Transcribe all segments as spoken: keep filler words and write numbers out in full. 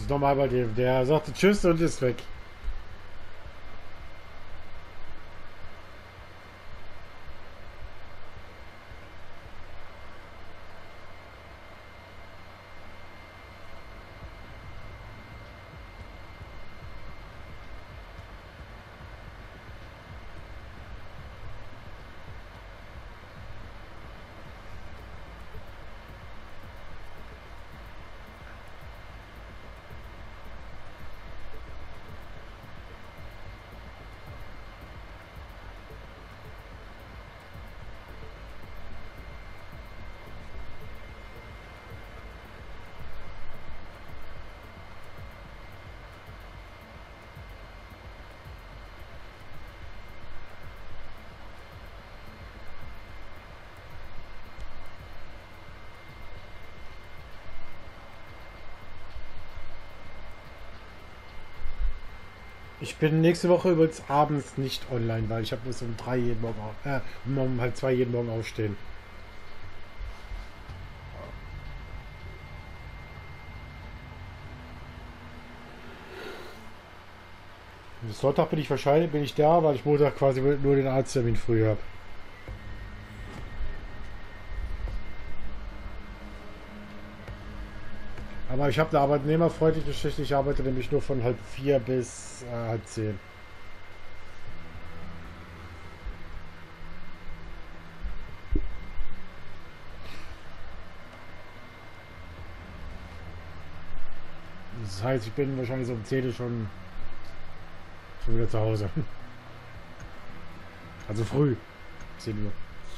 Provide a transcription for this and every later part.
normal bei dem. Der sagte Tschüss und ist weg. Ich bin nächste Woche übrigens abends nicht online, weil ich habe bis um drei jeden Morgen auf, äh, um halb zwei jeden Morgen aufstehen. Sonntag bin ich wahrscheinlich bin ich da, weil ich Montag quasi nur den Arzttermin früh habe. Aber ich habe eine arbeitnehmerfreundliche Schicht. Ich arbeite nämlich nur von halb vier bis äh, halb zehn. Das heißt, ich bin wahrscheinlich so um zehn schon, schon wieder zu Hause. Also früh. zehn Uhr.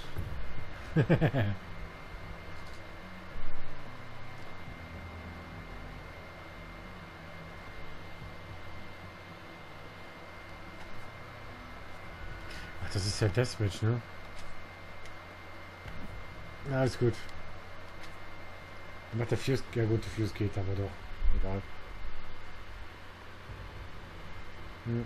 Ach, das ist ja Deathmatch, ne? Ja, alles gut. Macht der Fuse. Ja gut, der Fuse geht aber doch. Egal. Hm.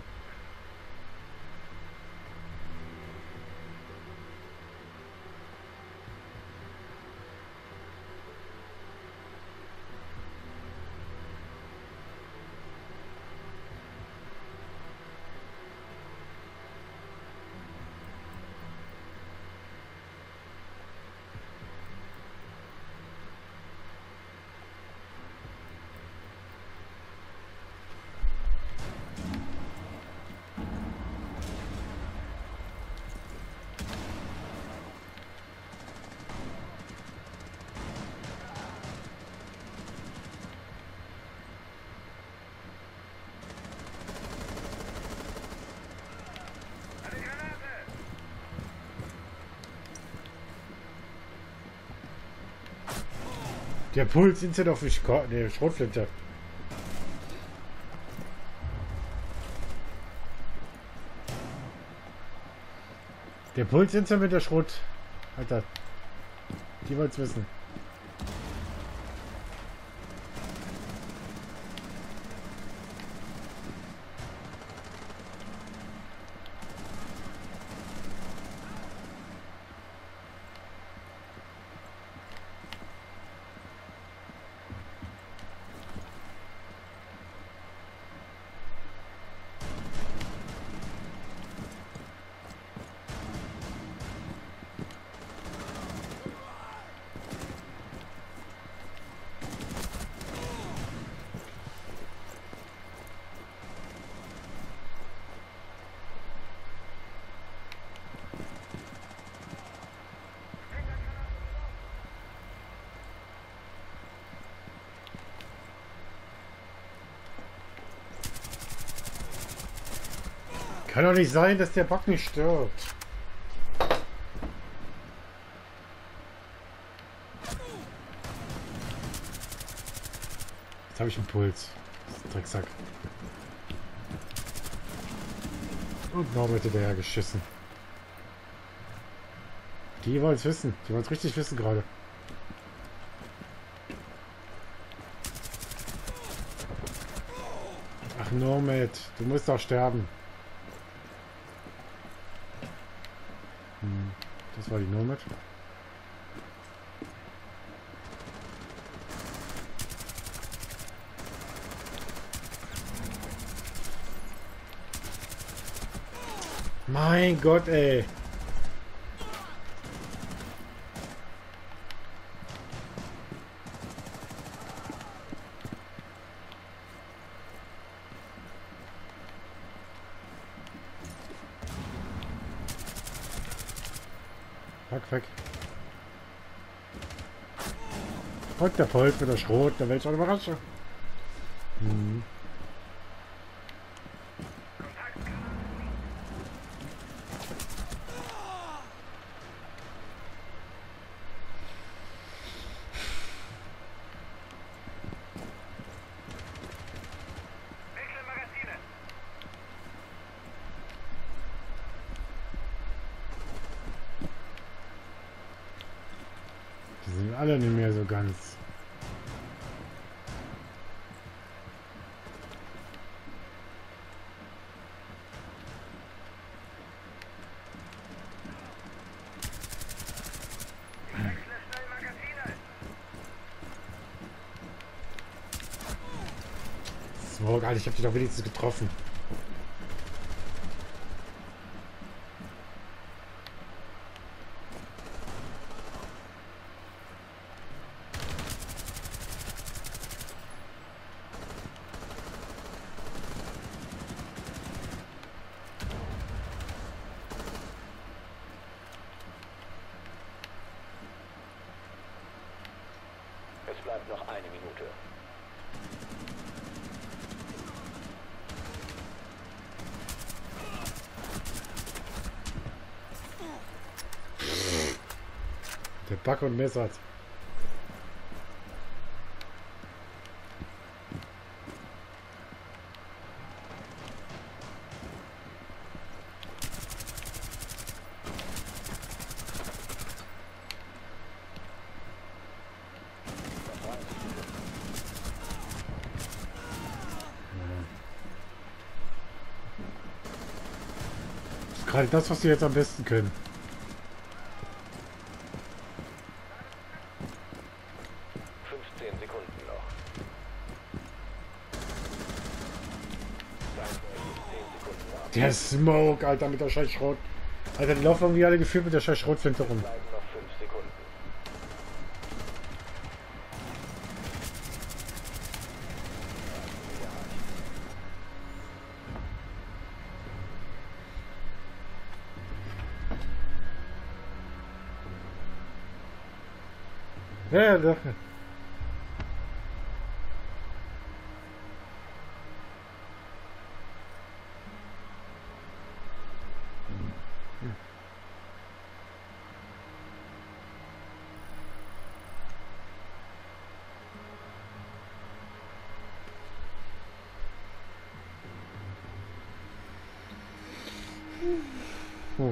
Der Puls sind ja doch für Sch nee, Schrotflinte. Der Puls sind ja mit der Schrot. Alter. Die wollt's wissen. Kann doch nicht sein, dass der Bug nicht stirbt. Jetzt habe ich einen Puls. Drecksack. Und Norbert hinterher geschissen. Die wollen es wissen. Die wollen es richtig wissen gerade. Ach Norbert, du musst doch sterben. Hm, das war die Nomad. Mein Gott, ey. Fuck, fuck. Und der Volk mit der Schrot, da welche Überraschung. Hm. Die sind alle nicht mehr so ganz. So, geil, ich hab dich doch wenigstens getroffen. Es bleibt noch eine Minute. Der Back und Messert. Das ist gerade das, was sie jetzt am besten können. fünfzehn Sekunden noch. zehn Sekunden noch. Der Smoke, Alter, mit der scheiß Schrot. Alter, die laufen irgendwie alle gefühlt mit der scheiß Schrotflinte rum. Bleiben noch fünf Sekunden. Ja, ja, doch. Hm.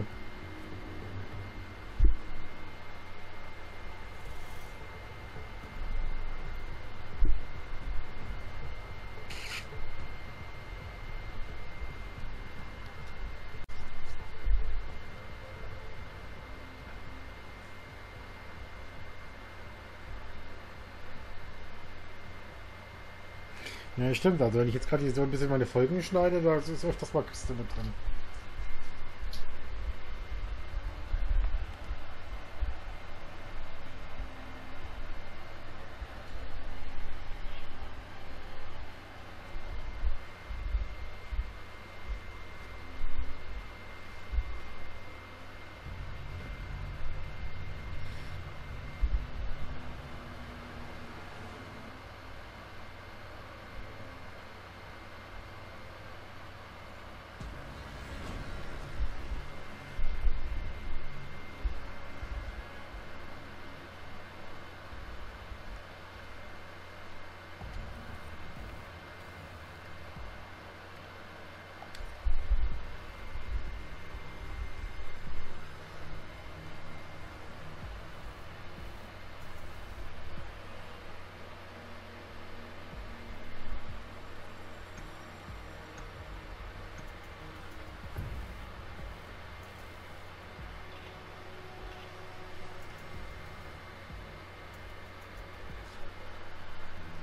Ja, stimmt. Also wenn ich jetzt gerade hier so ein bisschen meine Folgen schneide, da ist öfters mal Küste mit drin.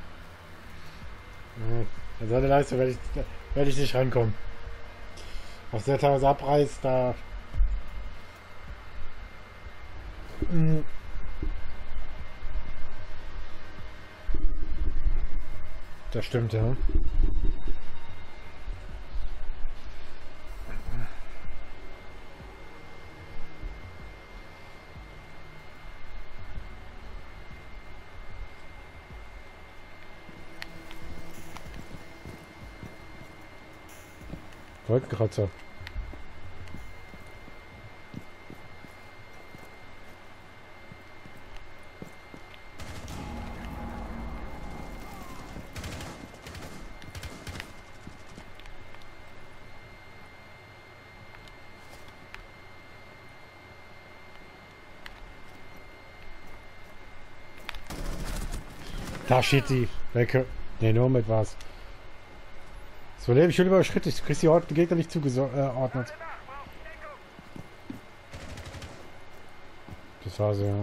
Ja, an seine Leistung werde ich, werde ich nicht rankommen. Was der teilweise abreißt, da. Hm. Das stimmt, ja. Wolkenkratzer. Da steht sie. Welche? Ne, nur mit was. So lebe ich schon überschritten. Ich krieg die Ort Gegner nicht zugeordnet. Das war so. Ja.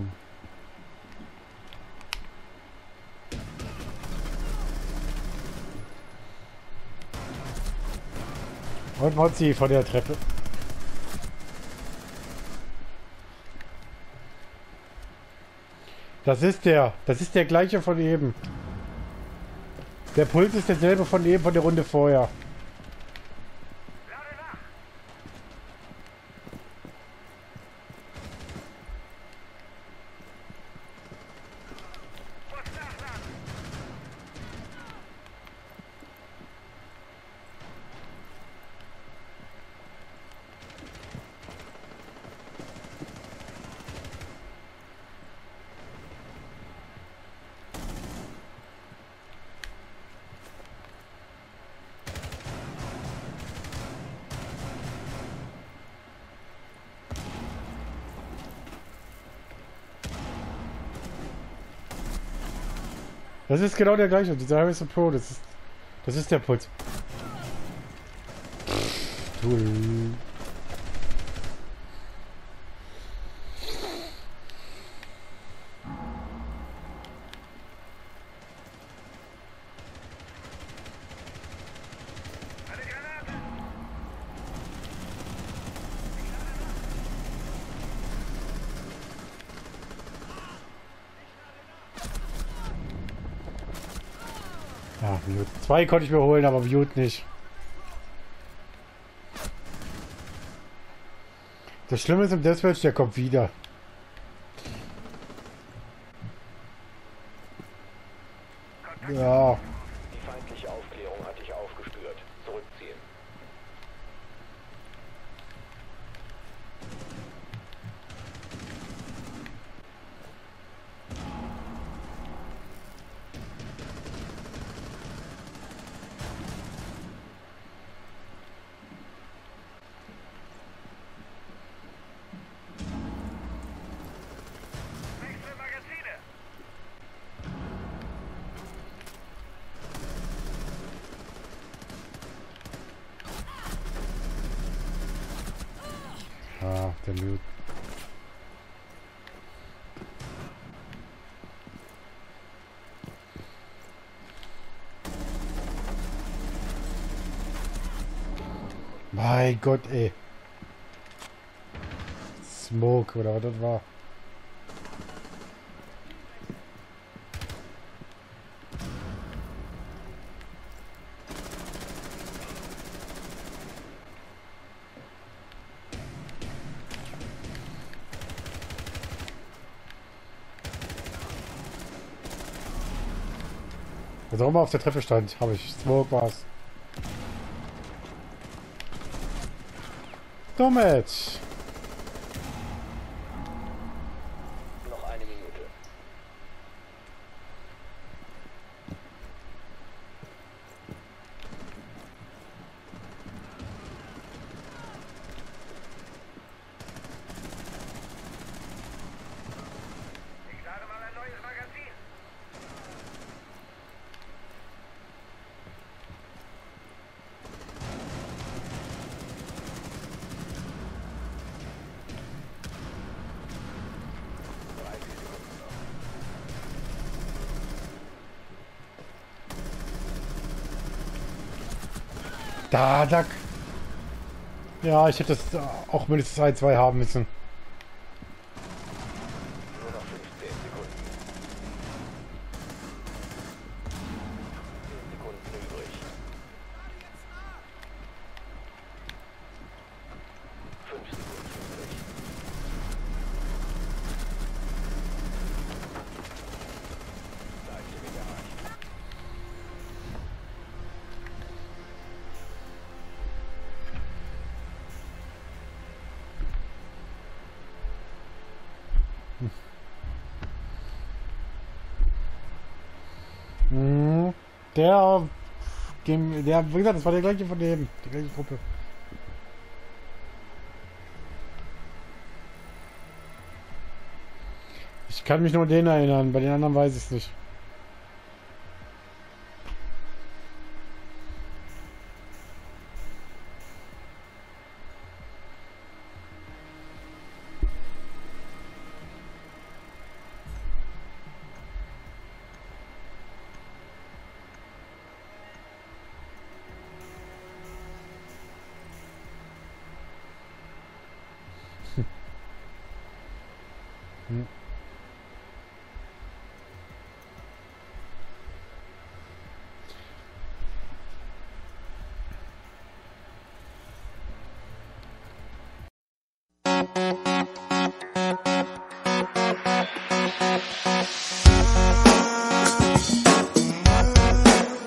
Und Mozzi vor der Treppe. Das ist der. Das ist der gleiche von eben. Der Puls ist derselbe von eben, von der Runde vorher. Das ist genau der gleiche. Dieser Harrison Pro, das ist, das ist der Puls. Du. Ja, Mute. Zwei konnte ich mir holen, aber Mute nicht. Das Schlimme ist im Deathmatch, der kommt wieder. Ja. Die feindliche Aufklärung hat dich aufgespürt. Zurückziehen. Ah, der Mute. Mein Gott, ey. Smoke, oder was das war. Was auch immer auf der Treppe stand, habe ich. Smoke war's. Dummit! Noch eine Minute. Ich lade mal ein neues Magazin. Da, da. Ja, ich hätte das auch mindestens ein, zwei haben müssen. Nur noch fünfzehn Sekunden. zehn Sekunden übrig. fünf Sekunden übrig. Leiste erreicht. Mhm. Der, dem, der, wie gesagt, das war der gleiche von dem, die gleiche Gruppe. Ich kann mich nur an den erinnern, bei den anderen weiß ich es nicht. Hm.